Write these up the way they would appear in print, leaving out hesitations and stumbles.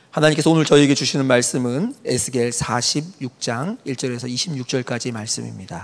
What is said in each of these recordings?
하나님께서 오늘 저희에게 주시는 말씀은 에스겔 46장 1절에서 26절까지의 말씀입니다.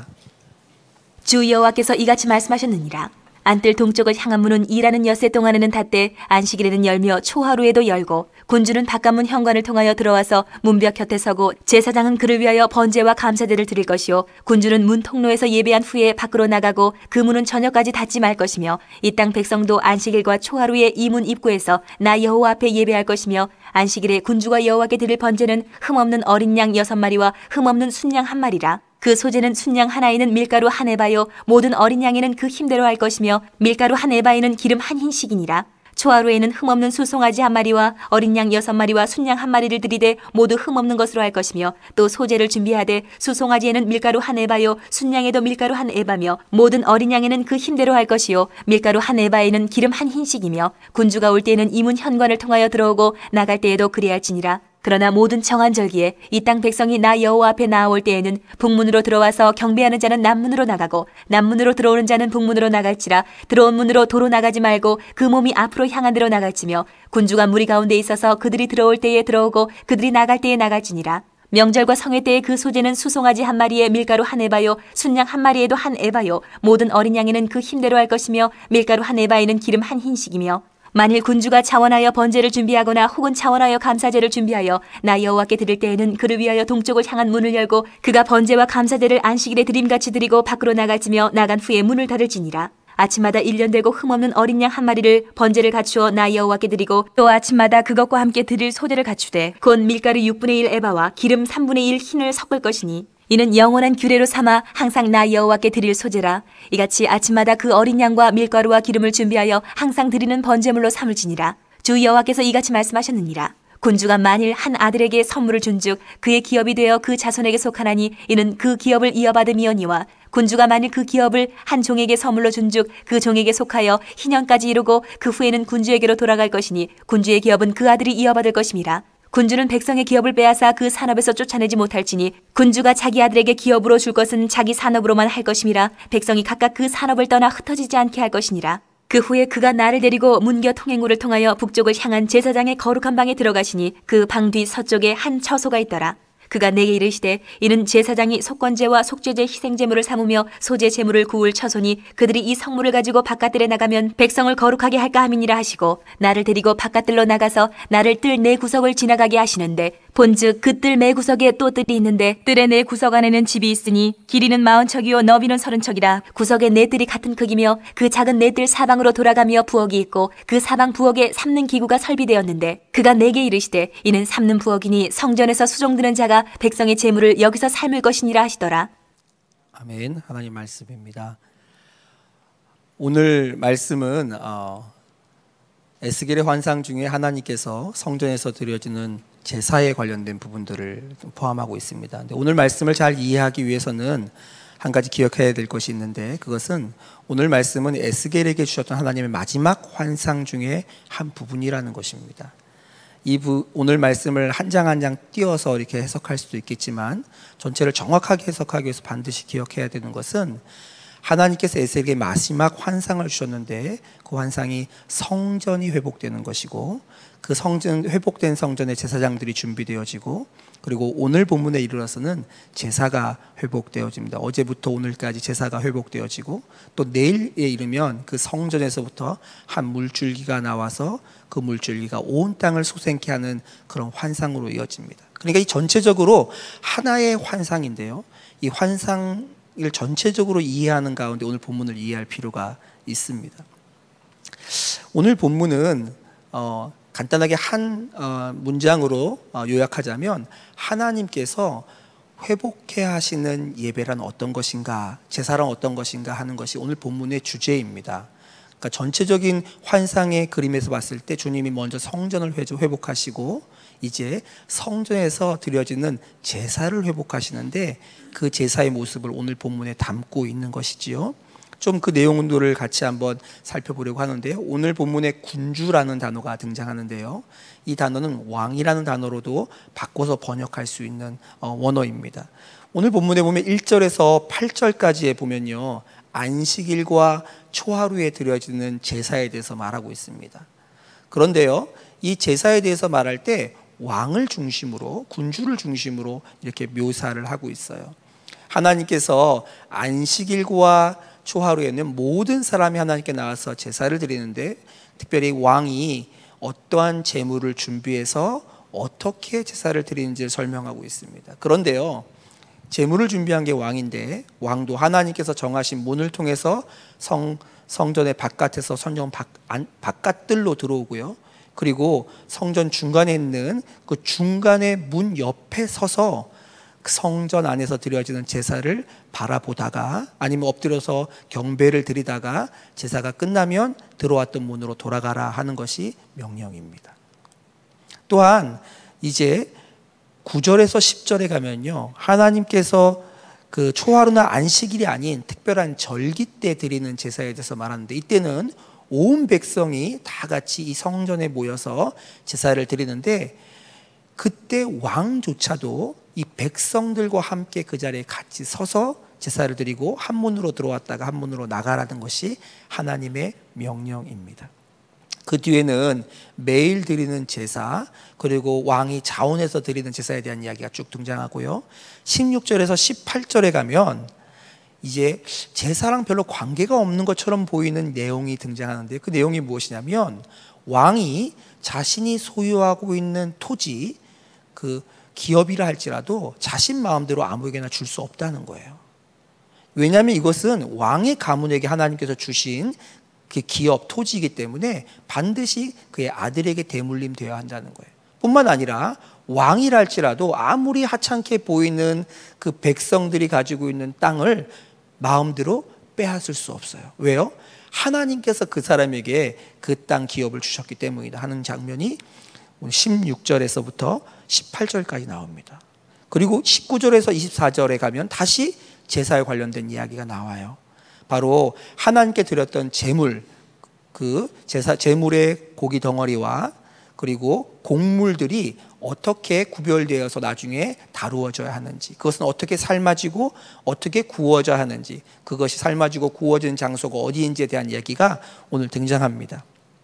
주 여호와께서 이같이 말씀하셨느니라. 안뜰 동쪽을 향한 문은 일하는 엿새 동안에는 닫되 안식일에는 열며 초하루에도 열고 군주는 바깥문 현관을 통하여 들어와서 문벽 곁에 서고 제사장은 그를 위하여 번제와 감사제를 드릴 것이요 군주는 문 통로에서 예배한 후에 밖으로 나가고 그 문은 저녁까지 닫지 말 것이며 이 땅 백성도 안식일과 초하루에 이 문 입구에서 나 여호와 앞에 예배할 것이며 안식일에 군주가 여호와께 드릴 번제는 흠없는 어린 양 6마리와 흠없는 순양 1마리라. 그 소재는 순양 하나에는 밀가루 한 에바요 모든 어린 양에는 그 힘대로 할 것이며 밀가루 한 에바에는 기름 한 흰씩이니라. 초하루에는 흠없는 수송아지 1마리와 어린 양 6마리와 순양 1마리를 들이되 모두 흠없는 것으로 할 것이며 또 소재를 준비하되 수송아지에는 밀가루 한 에바요 순양에도 밀가루 한 에바며 모든 어린 양에는 그 힘대로 할 것이요 밀가루 한 에바에는 기름 한 흰씩이며 군주가 올 때에는 이 문 현관을 통하여 들어오고 나갈 때에도 그리할지니라. 그러나 모든 정한절기에 이 땅 백성이 나 여호와 앞에 나아올 때에는 북문으로 들어와서 경배하는 자는 남문으로 나가고 남문으로 들어오는 자는 북문으로 나갈지라. 들어온 문으로 도로 나가지 말고 그 몸이 앞으로 향한 데로 나갈지며 군주가 무리 가운데 있어서 그들이 들어올 때에 들어오고 그들이 나갈 때에 나갈지니라. 명절과 성회 때에 그 소재는 수송아지 1마리에 밀가루 한 에바요 순양 1마리에도 한 에바요 모든 어린 양에는 그 힘대로 할 것이며 밀가루 한 에바에는 기름 한 흰씩이며 만일 군주가 차원하여 번제를 준비하거나 혹은 차원하여 감사제를 준비하여 나 여호와께 드릴 때에는 그를 위하여 동쪽을 향한 문을 열고 그가 번제와 감사제를 안식일에 드림같이 드리고 밖으로 나갈지며 나간 후에 문을 닫을지니라. 아침마다 1년 되고 흠없는 어린 양 1마리를 번제를 갖추어 나 여호와께 드리고 또 아침마다 그것과 함께 드릴 소제를 갖추되 곧 밀가루 6분의 1 에바와 기름 3분의 1 흰을 섞을 것이니 이는 영원한 규례로 삼아 항상 나 여호와께 드릴 소제라. 이같이 아침마다 그 어린 양과 밀가루와 기름을 준비하여 항상 드리는 번제물로 삼을지니라. 주 여호와께서 이같이 말씀하셨느니라. 군주가 만일 한 아들에게 선물을 준즉 그의 기업이 되어 그 자손에게 속하나니 이는 그 기업을 이어받음이오니와 군주가 만일 그 기업을 한 종에게 선물로 준즉 그 종에게 속하여 희년까지 이루고 그 후에는 군주에게로 돌아갈 것이니 군주의 기업은 그 아들이 이어받을 것임이라. 군주는 백성의 기업을 빼앗아 그 산업에서 쫓아내지 못할지니 군주가 자기 아들에게 기업으로 줄 것은 자기 산업으로만 할 것임이라. 백성이 각각 그 산업을 떠나 흩어지지 않게 할 것이니라. 그 후에 그가 나를 데리고 문겨 통행로를 통하여 북쪽을 향한 제사장의 거룩한 방에 들어가시니 그 방 뒤 서쪽에 한 처소가 있더라. 그가 내게 이르시되 이는 제사장이 속건제와 속죄제 희생제물을 삼으며 소제 제물을 구울 처소니 그들이 이 성물을 가지고 바깥들에 나가면 백성을 거룩하게 할까 함이니라 하시고 나를 데리고 바깥들로 나가서 나를 뜰 네 구석을 지나가게 하시는데 본즉 그 뜰 매 구석에 또 뜰이 있는데 뜰의 네 구석 안에는 집이 있으니 길이는 40척이요 너비는 30척이라. 구석의 네 뜰이 같은 크기며 그 작은 네 뜰 사방으로 돌아가며 부엌이 있고 그 사방 부엌에 삶는 기구가 설비되었는데 그가 내게 이르시되 이는 삶는 부엌이니 성전에서 수종드는 자가 백성의 재물을 여기서 삶을 것이니라 하시더라. 아멘. 하나님 말씀입니다. 오늘 말씀은 에스겔의 환상 중에 하나님께서 성전에서 드려지는 제사에 관련된 부분들을 포함하고 있습니다. 근데 오늘 말씀을 잘 이해하기 위해서는 한 가지 기억해야 될 것이 있는데 그것은 오늘 말씀은 에스겔에게 주셨던 하나님의 마지막 환상 중에 한 부분이라는 것입니다. 오늘 말씀을 한 장 한 장 띄어서 이렇게 해석할 수도 있겠지만 전체를 정확하게 해석하기 위해서 반드시 기억해야 되는 것은 하나님께서 에스겔에게 마지막 환상을 주셨는데 그 환상이 성전이 회복되는 것이고 그 성전 회복된 성전에 제사장들이 준비되어지고 그리고 오늘 본문에 이르러서는 제사가 회복되어집니다. 어제부터 오늘까지 제사가 회복되어지고 또 내일에 이르면 그 성전에서부터 한 물줄기가 나와서 그 물줄기가 온 땅을 솟행케 하는 그런 환상으로 이어집니다. 그러니까 이 전체적으로 하나의 환상인데요. 이 환상을 전체적으로 이해하는 가운데 오늘 본문을 이해할 필요가 있습니다. 오늘 본문은 간단하게 한 문장으로 요약하자면 하나님께서 회복해 하시는 예배란 어떤 것인가, 제사란 어떤 것인가 하는 것이 오늘 본문의 주제입니다. 그러니까 전체적인 환상의 그림에서 봤을 때 주님이 먼저 성전을 회복하시고 이제 성전에서 드려지는 제사를 회복하시는데 그 제사의 모습을 오늘 본문에 담고 있는 것이지요. 좀 그 내용들을 같이 한번 살펴보려고 하는데요. 오늘 본문에 군주라는 단어가 등장하는데요. 이 단어는 왕이라는 단어로도 바꿔서 번역할 수 있는 원어입니다. 오늘 본문에 보면 1절에서 8절까지에 보면요. 안식일과 초하루에 드려지는 제사에 대해서 말하고 있습니다. 그런데요. 이 제사에 대해서 말할 때 왕을 중심으로, 군주를 중심으로 이렇게 묘사를 하고 있어요. 하나님께서 안식일과 초하루에는 모든 사람이 하나님께 나와서 제사를 드리는데, 특별히 왕이 어떠한 제물을 준비해서 어떻게 제사를 드리는지를 설명하고 있습니다. 그런데요, 제물을 준비한 게 왕인데, 왕도 하나님께서 정하신 문을 통해서 성전의 바깥에서 성전 바깥들로 들어오고요, 그리고 성전 중간에 있는 그 중간의 문 옆에 서서 그 성전 안에서 드려지는 제사를 바라보다가, 아니면 엎드려서 경배를 드리다가 제사가 끝나면 들어왔던 문으로 돌아가라 하는 것이 명령입니다. 또한 이제 9절에서 10절에 가면요, 하나님께서 그 초하루나 안식일이 아닌 특별한 절기 때 드리는 제사에 대해서 말하는데, 이때는 온 백성이 다 같이 이 성전에 모여서 제사를 드리는데, 그때 왕조차도 이 백성들과 함께 그 자리에 같이 서서 제사를 드리고 한 문으로 들어왔다가 한 문으로 나가라는 것이 하나님의 명령입니다. 그 뒤에는 매일 드리는 제사, 그리고 왕이 자원해서 드리는 제사에 대한 이야기가 쭉 등장하고요, 16절에서 18절에 가면 이제 제사랑 별로 관계가 없는 것처럼 보이는 내용이 등장하는데, 그 내용이 무엇이냐면, 왕이 자신이 소유하고 있는 토지, 그 기업이라 할지라도 자신 마음대로 아무에게나 줄 수 없다는 거예요. 왜냐하면 이것은 왕의 가문에게 하나님께서 주신 그 기업, 토지이기 때문에 반드시 그의 아들에게 대물림되어야 한다는 거예요. 뿐만 아니라 왕이라 할지라도 아무리 하찮게 보이는 그 백성들이 가지고 있는 땅을 마음대로 빼앗을 수 없어요. 왜요? 하나님께서 그 사람에게 그 땅 기업을 주셨기 때문이다 하는 장면이 16절에서부터 18절까지 나옵니다. 그리고 19절에서 24절에 가면 다시 제사에 관련된 이야기가 나와요. 바로 하나님께 드렸던 제물, 그 제물의 고기 덩어리와 그리고 곡물들이 어떻게 구별되어서 나중에 다루어져야 하는지, 그것은 어떻게 삶아지고 어떻게 구워져야 하는지, 그것이 삶아지고 구워진 장소가 어디인지에 대한 이야기가 오늘 등장합니다.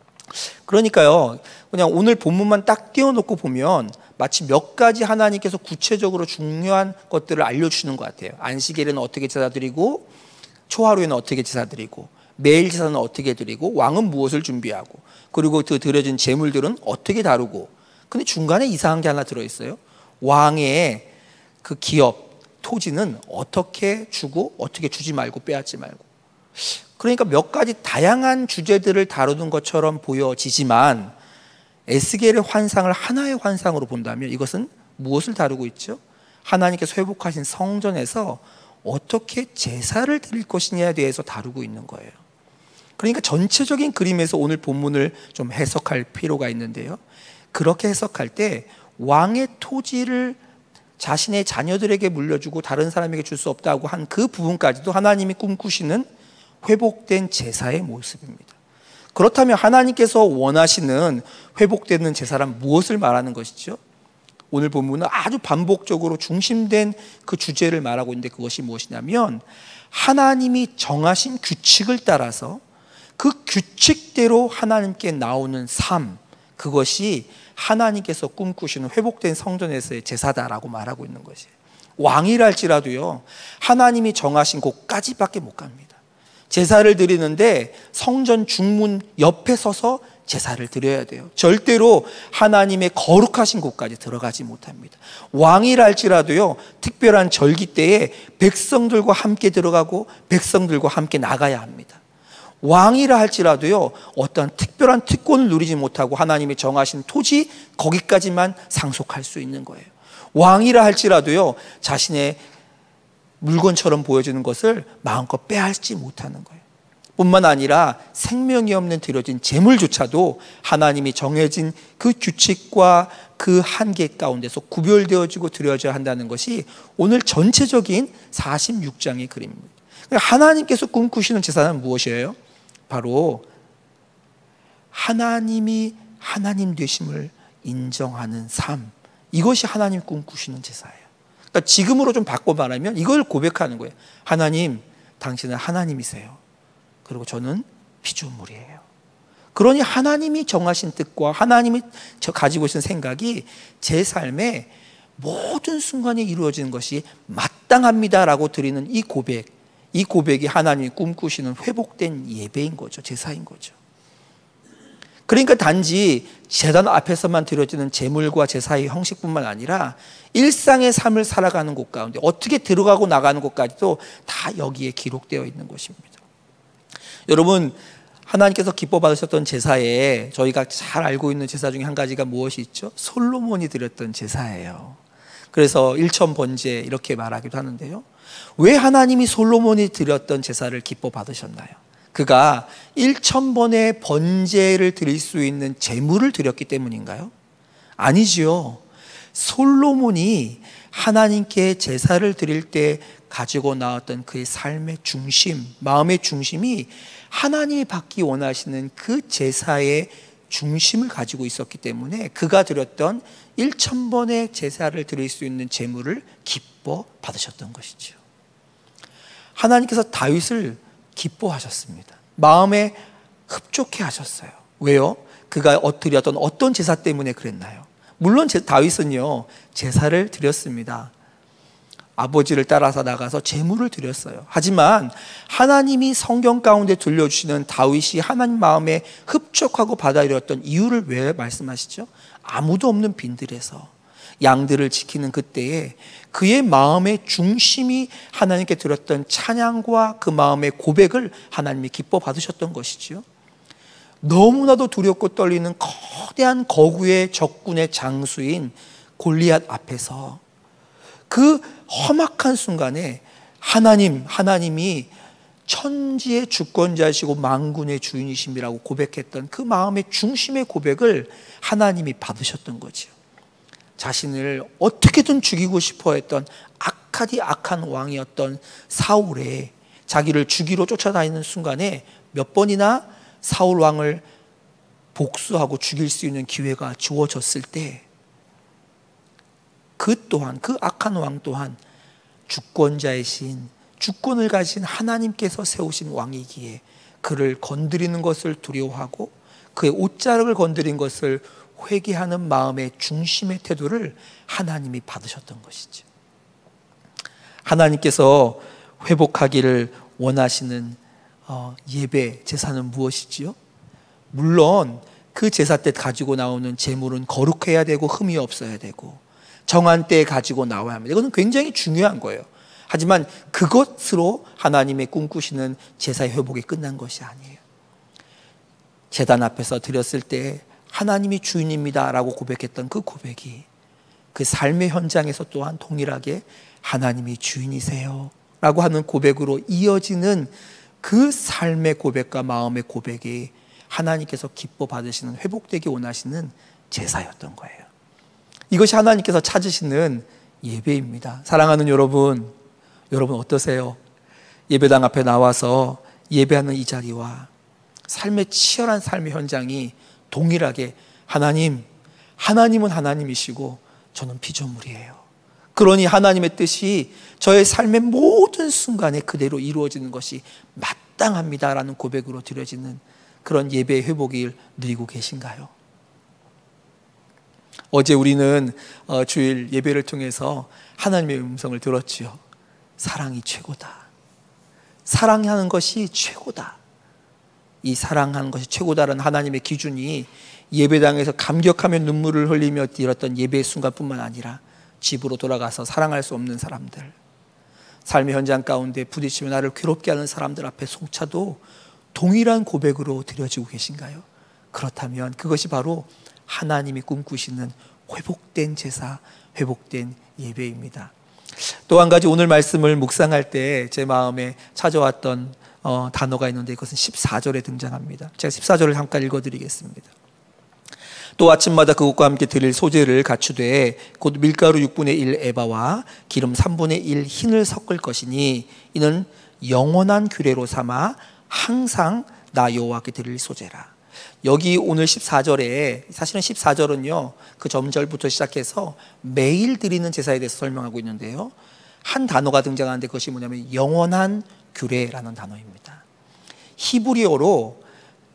그러니까요, 그냥 오늘 본문만 딱 띄워놓고 보면 마치 몇 가지 하나님께서 구체적으로 중요한 것들을 알려주시는 것 같아요. 안식일에는 어떻게 제사 드리고, 초하루에는 어떻게 제사 드리고, 매일 제사는 어떻게 드리고, 왕은 무엇을 준비하고, 그리고 그 드려진 제물들은 어떻게 다루고. 근데 중간에 이상한 게 하나 들어있어요. 왕의 그 기업, 토지는 어떻게 주고 어떻게 주지 말고 빼앗지 말고. 그러니까 몇 가지 다양한 주제들을 다루는 것처럼 보여지지만, 에스겔의 환상을 하나의 환상으로 본다면 이것은 무엇을 다루고 있죠? 하나님께서 회복하신 성전에서 어떻게 제사를 드릴 것이냐에 대해서 다루고 있는 거예요. 그러니까 전체적인 그림에서 오늘 본문을 좀 해석할 필요가 있는데요, 그렇게 해석할 때 왕의 토지를 자신의 자녀들에게 물려주고 다른 사람에게 줄 수 없다고 한 그 부분까지도 하나님이 꿈꾸시는 회복된 제사의 모습입니다. 그렇다면 하나님께서 원하시는 회복되는 제사란 무엇을 말하는 것이죠? 오늘 본문은 아주 반복적으로 중심된 그 주제를 말하고 있는데, 그것이 무엇이냐면 하나님이 정하신 규칙을 따라서 그 규칙대로 하나님께 나오는 삶, 그것이 하나님께서 꿈꾸시는 회복된 성전에서의 제사다라고 말하고 있는 것이에요. 왕이라 할지라도요, 하나님이 정하신 곳까지밖에 못 갑니다. 제사를 드리는데 성전 중문 옆에 서서 제사를 드려야 돼요. 절대로 하나님의 거룩하신 곳까지 들어가지 못합니다. 왕이라 할지라도요, 특별한 절기 때에 백성들과 함께 들어가고 백성들과 함께 나가야 합니다. 왕이라 할지라도요, 어떤 특별한 특권을 누리지 못하고 하나님이 정하신 토지, 거기까지만 상속할 수 있는 거예요. 왕이라 할지라도요, 자신의 물건처럼 보여지는 것을 마음껏 빼앗지 못하는 거예요. 뿐만 아니라 생명이 없는 드려진 제물조차도 하나님이 정해진 그 규칙과 그 한계 가운데서 구별되어지고 드려져야 한다는 것이 오늘 전체적인 46장의 그림입니다. 하나님께서 꿈꾸시는 제사는 무엇이에요? 바로 하나님이 하나님 되심을 인정하는 삶, 이것이 하나님 꿈꾸시는 제사예요. 그러니까 지금으로 좀 바꿔 말하면 이걸 고백하는 거예요. 하나님, 당신은 하나님이세요. 그리고 저는 피조물이에요. 그러니 하나님이 정하신 뜻과 하나님이 가지고 계신 생각이 제 삶의 모든 순간에 이루어지는 것이 마땅합니다라고 드리는 이 고백이 하나님이 꿈꾸시는 회복된 예배인 거죠. 제사인 거죠. 그러니까 단지 제단 앞에서만 드려지는 제물과 제사의 형식뿐만 아니라 일상의 삶을 살아가는 곳 가운데 어떻게 들어가고 나가는 것까지도 다 여기에 기록되어 있는 것입니다. 여러분, 하나님께서 기뻐 받으셨던 제사에 저희가 잘 알고 있는 제사 중에 한 가지가 무엇이 있죠? 솔로몬이 드렸던 제사예요. 그래서 일천번제 이렇게 말하기도 하는데요. 왜 하나님이 솔로몬이 드렸던 제사를 기뻐 받으셨나요? 그가 1000번의 번제를 드릴 수 있는 제물을 드렸기 때문인가요? 아니지요. 솔로몬이 하나님께 제사를 드릴 때 가지고 나왔던 그의 삶의 중심, 마음의 중심이 하나님이 받기 원하시는 그 제사의 중심을 가지고 있었기 때문에 그가 드렸던 1000번의 제사를 드릴 수 있는 제물을 기뻐 받으셨던 것이죠. 하나님께서 다윗을 기뻐하셨습니다. 마음에 흡족해 하셨어요. 왜요? 그가 드렸던 어떤 제사 때문에 그랬나요? 물론 다윗은요, 제사를 드렸습니다. 아버지를 따라서 나가서 제물을 드렸어요. 하지만 하나님이 성경 가운데 들려주시는 다윗이 하나님 마음에 흡족하고 받아들였던 이유를 왜 말씀하시죠? 아무도 없는 빈들에서 양들을 지키는 그때에 그의 마음의 중심이 하나님께 드렸던 찬양과 그 마음의 고백을 하나님이 기뻐 받으셨던 것이죠. 너무나도 두렵고 떨리는 거대한 거구의 적군의 장수인 골리앗 앞에서 그 험악한 순간에 하나님이 천지의 주권자이시고 만군의 주인이심이라고 고백했던 그 마음의 중심의 고백을 하나님이 받으셨던 거죠. 자신을 어떻게든 죽이고 싶어 했던 악한 왕이었던 사울의 자기를 죽이러 쫓아다니는 순간에 몇 번이나 사울 왕을 복수하고 죽일 수 있는 기회가 주어졌을 때 그 악한 왕 또한 주권자이신 주권을 가진 하나님께서 세우신 왕이기에 그를 건드리는 것을 두려워하고 그의 옷자락을 건드린 것을 회개하는 마음의 중심의 태도를 하나님이 받으셨던 것이죠. 하나님께서 회복하기를 원하시는 예배, 제사는 무엇이지요? 물론 그 제사 때 가지고 나오는 제물은 거룩해야 되고 흠이 없어야 되고 정한 때에 가지고 나와야 합니다. 이것은 굉장히 중요한 거예요. 하지만 그것으로 하나님의 꿈꾸시는 제사의 회복이 끝난 것이 아니에요. 제단 앞에서 드렸을 때 하나님이 주인입니다 라고 고백했던 그 고백이 그 삶의 현장에서 또한 동일하게 하나님이 주인이세요 라고 하는 고백으로 이어지는 그 삶의 고백과 마음의 고백이 하나님께서 기뻐 받으시는 회복되기 원하시는 제사였던 거예요. 이것이 하나님께서 찾으시는 예배입니다. 사랑하는 여러분 어떠세요? 예배당 앞에 나와서 예배하는 이 자리와 삶의 치열한 삶의 현장이 동일하게 하나님은 하나님이시고 저는 피조물이에요. 그러니 하나님의 뜻이 저의 삶의 모든 순간에 그대로 이루어지는 것이 마땅합니다라는 고백으로 드려지는 그런 예배의 회복을 누리고 계신가요? 어제 우리는 주일 예배를 통해서 하나님의 음성을 들었지요. 사랑이 최고다. 사랑하는 것이 최고다. 이 사랑하는 것이 최고다라는 하나님의 기준이 예배당에서 감격하며 눈물을 흘리며 드렸던 예배의 순간뿐만 아니라 집으로 돌아가서 사랑할 수 없는 사람들, 삶의 현장 가운데 부딪히며 나를 괴롭게 하는 사람들 앞에 송차도 동일한 고백으로 드려지고 계신가요? 그렇다면 그것이 바로 하나님이 꿈꾸시는 회복된 제사, 회복된 예배입니다. 또 한 가지 오늘 말씀을 묵상할 때 제 마음에 찾아왔던 단어가 있는데 그것은 14절에 등장합니다. 제가 14절을 잠깐 읽어드리겠습니다. 또 아침마다 그것과 함께 드릴 소재를 갖추되 곧 밀가루 6분의 1 에바와 기름 3분의 1 흰을 섞을 것이니 이는 영원한 규례로 삼아 항상 나 여호와께 드릴 소재라. 여기 오늘 14절에 사실은 14절은요 그 전절부터 시작해서 매일 드리는 제사에 대해서 설명하고 있는데요, 한 단어가 등장하는데 그것이 뭐냐면 영원한 규례라는 단어입니다. 히브리어로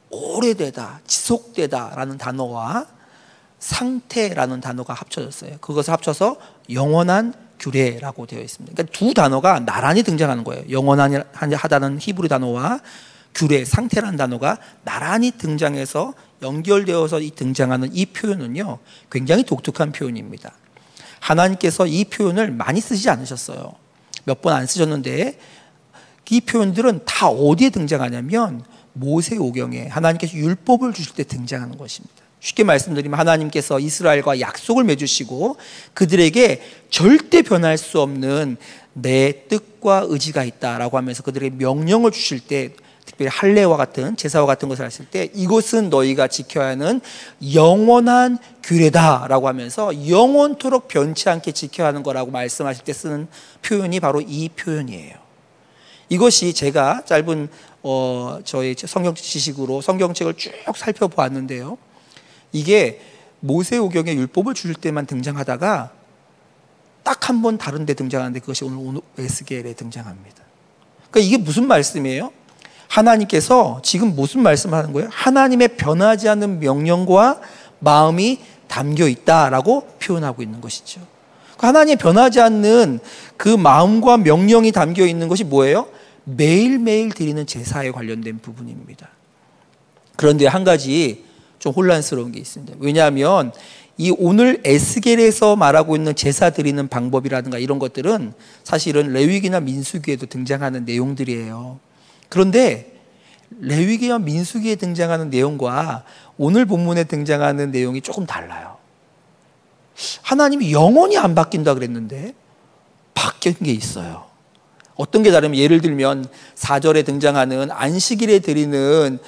오래되다, 지속되다라는 단어와 상태라는 단어가 합쳐졌어요. 그것을 합쳐서 영원한 규례라고 되어 있습니다. 그러니까 두 단어가 나란히 등장하는 거예요. 영원하다는 히브리 단어와 규례, 상태라는 단어가 나란히 등장해서 연결되어서 등장하는 이 표현은요, 굉장히 독특한 표현입니다. 하나님께서 이 표현을 많이 쓰지 않으셨어요. 몇 번 안 쓰셨는데 이 표현들은 다 어디에 등장하냐면 모세오경에 하나님께서 율법을 주실 때 등장하는 것입니다. 쉽게 말씀드리면 하나님께서 이스라엘과 약속을 맺으시고 그들에게 절대 변할 수 없는 내 뜻과 의지가 있다라고 하면서 그들에게 명령을 주실 때, 특별히 할례와 같은 제사와 같은 것을 하실 때 이것은 너희가 지켜야 하는 영원한 규례다라고 하면서 영원토록 변치 않게 지켜야 하는 거라고 말씀하실 때 쓰는 표현이 바로 이 표현이에요. 이것이 제가 짧은 저의 성경 지식으로 성경책을 쭉 살펴보았는데요, 이게 모세오경에 율법을 주실 때만 등장하다가 딱 한 번 다른 데 등장하는데 그것이 오늘 에스겔에 등장합니다. 그러니까 이게 무슨 말씀이에요? 하나님께서 지금 무슨 말씀을 하는 거예요? 하나님의 변하지 않는 명령과 마음이 담겨 있다라고 표현하고 있는 것이죠. 하나님의 변하지 않는 그 마음과 명령이 담겨 있는 것이 뭐예요? 매일매일 드리는 제사에 관련된 부분입니다. 그런데 한 가지 좀 혼란스러운 게 있습니다. 왜냐하면 이 오늘 에스겔에서 말하고 있는 제사 드리는 방법이라든가 이런 것들은 사실은 레위기나 민수기에도 등장하는 내용들이에요. 그런데 레위기와 민수기에 등장하는 내용과 오늘 본문에 등장하는 내용이 조금 달라요. 하나님이 영원히 안 바뀐다 그랬는데 바뀐 게 있어요. 어떤 게 다르면, 예를 들면 4절에 등장하는 안식일에 드리는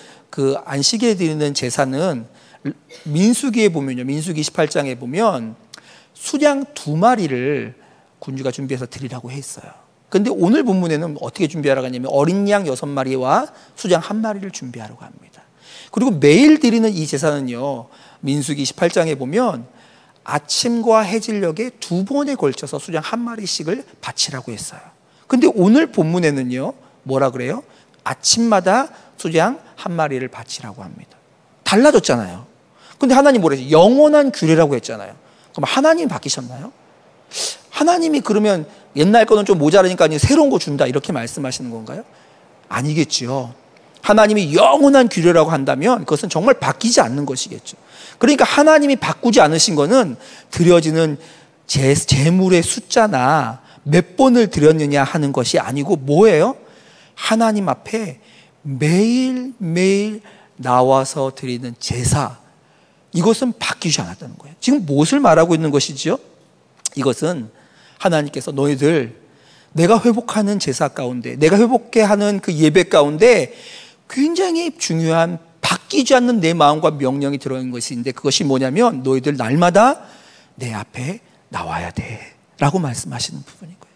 제사는 민수기에 보면요, 민수기 18장에 보면 수량 2마리를 군주가 준비해서 드리라고 했어요. 그런데 오늘 본문에는 어떻게 준비하라고 하냐면 어린 양 6마리와 수장 1마리를 준비하라고 합니다. 그리고 매일 드리는 이 제사는요, 민수기 18장에 보면 아침과 해질녘에 2번에 걸쳐서 수장 1마리씩을 바치라고 했어요. 근데 오늘 본문에는요, 뭐라 그래요? 아침마다 수장 1마리를 바치라고 합니다. 달라졌잖아요. 근데 하나님 뭐래요? 영원한 규례라고 했잖아요. 그럼 하나님이 바뀌셨나요? 하나님이 그러면 옛날 거는 좀 모자라니까 새로운 거 준다 이렇게 말씀하시는 건가요? 아니겠죠. 하나님이 영원한 규례라고 한다면 그것은 정말 바뀌지 않는 것이겠죠. 그러니까 하나님이 바꾸지 않으신 거는 드려지는 제물의 숫자나 몇 번을 드렸느냐 하는 것이 아니고 뭐예요? 하나님 앞에 매일매일 나와서 드리는 제사, 이것은 바뀌지 않았다는 거예요. 지금 무엇을 말하고 있는 것이죠? 이것은 하나님께서 너희들 내가 회복하는 제사 가운데, 내가 회복해 하는 그 예배 가운데 굉장히 중요한 바뀌지 않는 내 마음과 명령이 들어있는 것인데, 그것이 뭐냐면 너희들 날마다 내 앞에 나와야 돼 라고 말씀하시는 부분인 거예요.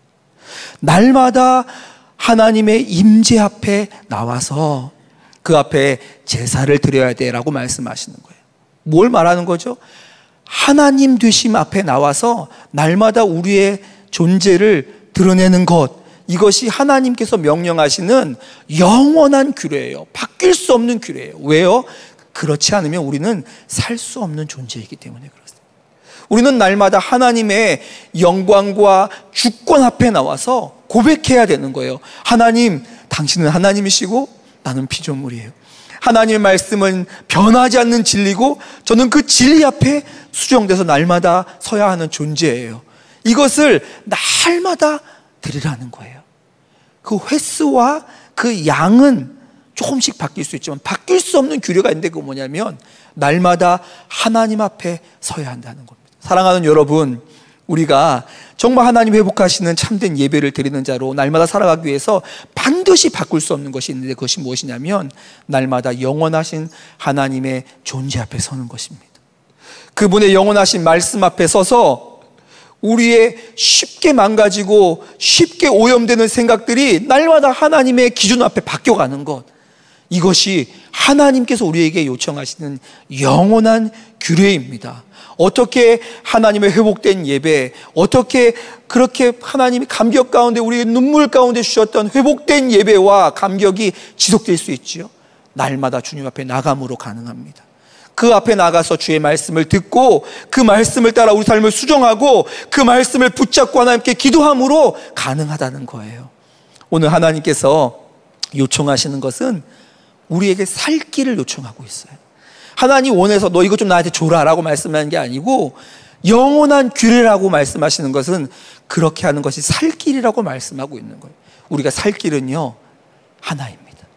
날마다 하나님의 임재 앞에 나와서 그 앞에 제사를 드려야 돼 라고 말씀하시는 거예요. 뭘 말하는 거죠? 하나님 되심 앞에 나와서 날마다 우리의 존재를 드러내는 것, 이것이 하나님께서 명령하시는 영원한 규례예요. 바뀔 수 없는 규례예요. 왜요? 그렇지 않으면 우리는 살 수 없는 존재이기 때문에 그렇습니다. 우리는 날마다 하나님의 영광과 주권 앞에 나와서 고백해야 되는 거예요. 하나님, 당신은 하나님이시고 나는 피조물이에요. 하나님의 말씀은 변하지 않는 진리고 저는 그 진리 앞에 수정돼서 날마다 서야 하는 존재예요. 이것을 날마다 드리라는 거예요. 그 횟수와 그 양은 조금씩 바뀔 수 있지만 바뀔 수 없는 규례가 있는데, 그거 뭐냐면 날마다 하나님 앞에 서야 한다는 겁니다. 사랑하는 여러분, 우리가 정말 하나님 회복하시는 참된 예배를 드리는 자로 날마다 살아가기 위해서 반드시 바꿀 수 없는 것이 있는데, 그것이 무엇이냐면 날마다 영원하신 하나님의 존재 앞에 서는 것입니다. 그분의 영원하신 말씀 앞에 서서 우리의 쉽게 망가지고 쉽게 오염되는 생각들이 날마다 하나님의 기준 앞에 바뀌어가는 것, 이것이 하나님께서 우리에게 요청하시는 영원한 규례입니다. 어떻게 하나님의 회복된 예배, 어떻게 그렇게 하나님이 감격 가운데, 우리의 눈물 가운데 주셨던 회복된 예배와 감격이 지속될 수 있지요? 날마다 주님 앞에 나감으로 가능합니다. 그 앞에 나가서 주의 말씀을 듣고 그 말씀을 따라 우리 삶을 수정하고 그 말씀을 붙잡고 하나님께 기도함으로 가능하다는 거예요. 오늘 하나님께서 요청하시는 것은 우리에게 살 길을 요청하고 있어요. 하나님 원해서 너 이거 좀 나한테 줘라 라고 말씀하는 게 아니고, 영원한 규례라고 말씀하시는 것은 그렇게 하는 것이 살 길이라고 말씀하고 있는 거예요. 우리가 살 길은요, 하나입니다.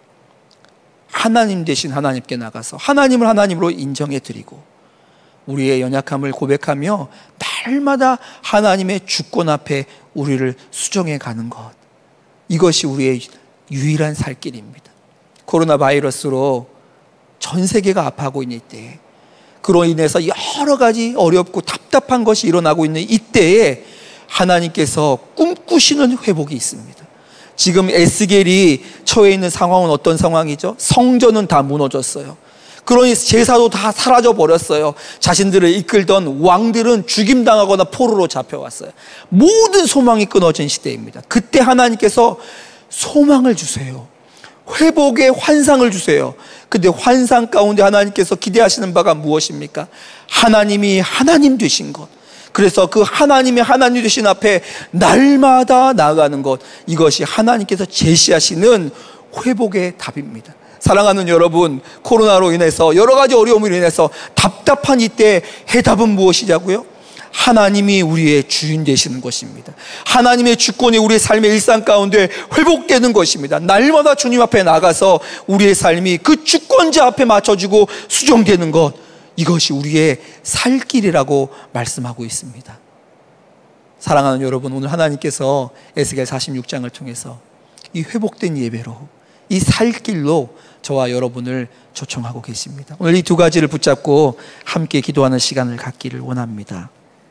하나님 대신 하나님께 나가서 하나님을 하나님으로 인정해 드리고 우리의 연약함을 고백하며 날마다 하나님의 주권 앞에 우리를 수정해 가는 것, 이것이 우리의 유일한 살 길입니다. 코로나 바이러스로 전 세계가 아파하고 있는 이때에, 그로 인해서 여러 가지 어렵고 답답한 것이 일어나고 있는 이때에 하나님께서 꿈꾸시는 회복이 있습니다. 지금 에스겔이 처해 있는 상황은 어떤 상황이죠? 성전은 다 무너졌어요. 그러니 제사도 다 사라져 버렸어요. 자신들을 이끌던 왕들은 죽임당하거나 포로로 잡혀왔어요. 모든 소망이 끊어진 시대입니다. 그때 하나님께서 소망을 주세요. 회복의 환상을 주세요. 근데 환상 가운데 하나님께서 기대하시는 바가 무엇입니까? 하나님이 하나님 되신 것. 그래서 그 하나님의 하나님 되신 앞에 날마다 나아가는 것, 이것이 하나님께서 제시하시는 회복의 답입니다. 사랑하는 여러분, 코로나로 인해서 여러 가지 어려움으로 인해서 답답한 이때 해답은 무엇이냐고요? 하나님이 우리의 주인 되시는 것입니다. 하나님의 주권이 우리의 삶의 일상 가운데 회복되는 것입니다. 날마다 주님 앞에 나가서 우리의 삶이 그 주권자 앞에 맞춰지고 수정되는 것, 이것이 우리의 살 길이라고 말씀하고 있습니다. 사랑하는 여러분, 오늘 하나님께서 에스겔 46장을 통해서 이 회복된 예배로, 이 살 길로 저와 여러분을 초청하고 계십니다. 오늘 이 두 가지를 붙잡고 함께 기도하는 시간을 갖기를 원합니다.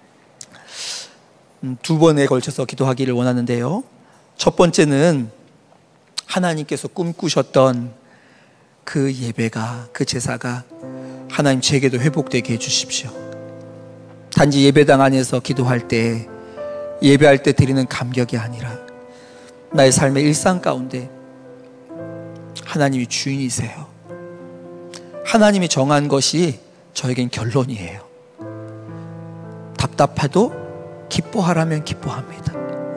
두 번에 걸쳐서 기도하기를 원하는데요, 첫 번째는 하나님께서 꿈꾸셨던 그 예배가, 그 제사가 하나님 제게도 회복되게 해주십시오. 단지 예배당 안에서 기도할 때, 예배할 때 드리는 감격이 아니라 나의 삶의 일상 가운데 하나님이 주인이세요. 하나님이 정한 것이 저에겐 결론이에요. 답답해도 기뻐하라면 기뻐합니다.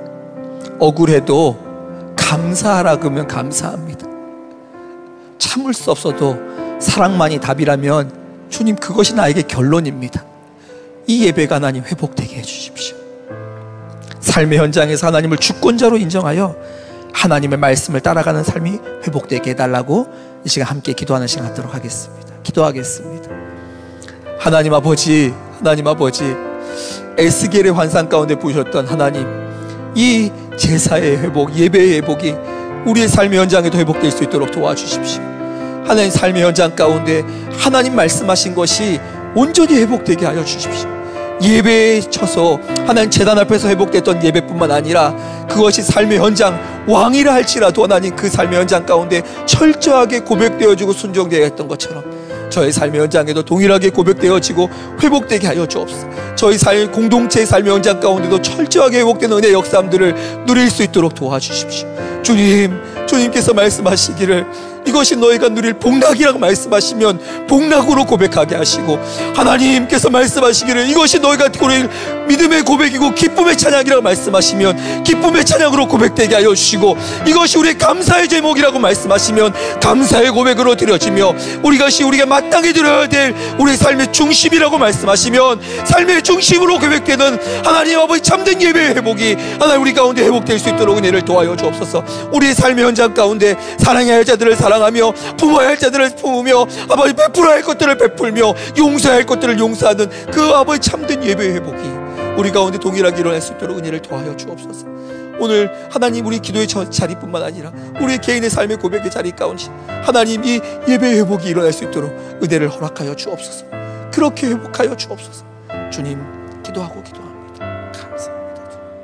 억울해도 감사하라 그러면 감사합니다. 참을 수 없어도 사랑만이 답이라면 주님, 그것이 나에게 결론입니다. 이 예배가 하나님 회복되게 해주십시오. 삶의 현장에서 하나님을 주권자로 인정하여 하나님의 말씀을 따라가는 삶이 회복되게 해달라고 이 시간 함께 기도하는 시간 갖도록 하겠습니다. 기도하겠습니다. 하나님 아버지, 하나님 아버지, 에스겔의 환상 가운데 보셨던 하나님, 이 제사의 회복, 예배의 회복이 우리의 삶의 현장에도 회복될 수 있도록 도와주십시오. 하나님, 삶의 현장 가운데 하나님 말씀하신 것이 온전히 회복되게 하여 주십시오. 예배에 쳐서 하나님 제단 앞에서 회복됐던 예배뿐만 아니라 그것이 삶의 현장, 왕이라 할지라도 하나님 그 삶의 현장 가운데 철저하게 고백되어지고 순종되어야 했던 것처럼 저의 삶의 현장에도 동일하게 고백되어지고 회복되게 하여 주옵소서. 저희 삶, 공동체의 삶의 현장 가운데도 철저하게 회복되는 은혜의 역사들을 누릴 수 있도록 도와주십시오. 주님께서 말씀하시기를 이것이 너희가 누릴 복락이라고 말씀하시면 복락으로 고백하게 하시고, 하나님께서 말씀하시기를 이것이 너희가 누릴 믿음의 고백이고 기쁨의 찬양이라고 말씀하시면 기쁨의 찬양으로 고백되게 하여 주시고, 이것이 우리의 감사의 제목이라고 말씀하시면 감사의 고백으로 드려지며, 우리가 마땅히 드려야 될 우리의 삶의 중심이라고 말씀하시면 삶의 중심으로 고백되는 하나님 아버지 참된 예배의 회복이 하나님 우리 가운데 회복될 수 있도록 은혜를 도와여 주옵소서. 우리의 삶의 현장 가운데 사랑해야 할 자들을 사랑하며 품어야 할 자들을 품으며 아버지 베풀어야 할 것들을 베풀며 용서해야 할 것들을 용서하는 그 아버지 참된 예배의 회복이 우리 가운데 동일하게 일어날 수 있도록 은혜를 도와여 주옵소서. 오늘 하나님, 우리 기도의 자리뿐만 아니라 우리 개인의 삶의 고백의 자리 가운데 하나님 이 예배의 회복이 일어날 수 있도록 은혜를 허락하여 주옵소서. 그렇게 회복하여 주옵소서. 주님, 기도합니다. 감사합니다.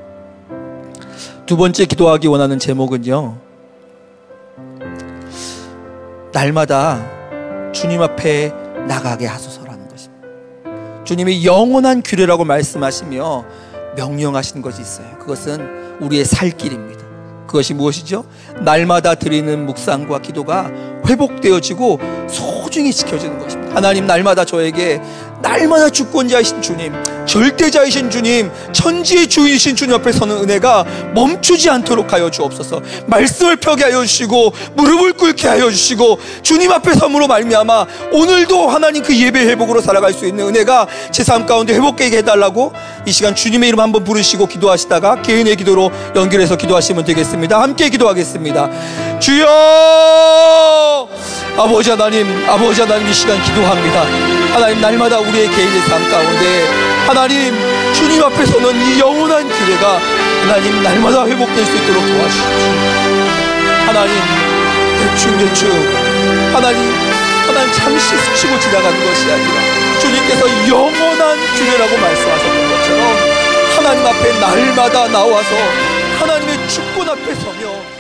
두 번째 기도하기 원하는 제목은요, 날마다 주님 앞에 나가게 하소서라는 것입니다. 주님이 영원한 규례라고 말씀하시며 명령하신 것이 있어요. 그것은 우리의 살 길입니다. 그것이 무엇이죠? 날마다 드리는 묵상과 기도가 회복되어지고 소중히 지켜지는 것입니다. 하나님, 날마다 저에게 날마다 주권자이신 주님, 절대자이신 주님, 천지의 주인이신 주님 앞에 서는 은혜가 멈추지 않도록 하여 주옵소서. 말씀을 펴게 하여 주시고 무릎을 꿇게 하여 주시고 주님 앞에 섬으로 말미암아 오늘도 하나님 그 예배 회복으로 살아갈 수 있는 은혜가 제 삶 가운데 회복되게 해달라고 이 시간 주님의 이름 한번 부르시고 기도하시다가 개인의 기도로 연결해서 기도하시면 되겠습니다. 함께 기도하겠습니다. 주여, 아버지 하나님, 아버지 하나님, 이 시간 기도합니다. 하나님, 날마다 우리의 개인의 삶 가운데 하나님 주님 앞에서는 이 영원한 기회가 하나님 날마다 회복될 수 있도록 도와주십시오. 하나님, 대충 하나님 잠시 스치고 지나가는 것이 아니라 주님께서 영원한 기회라고 말씀하셨던 것처럼 하나님 앞에 날마다 나와서 하나님의 주권 앞에 서며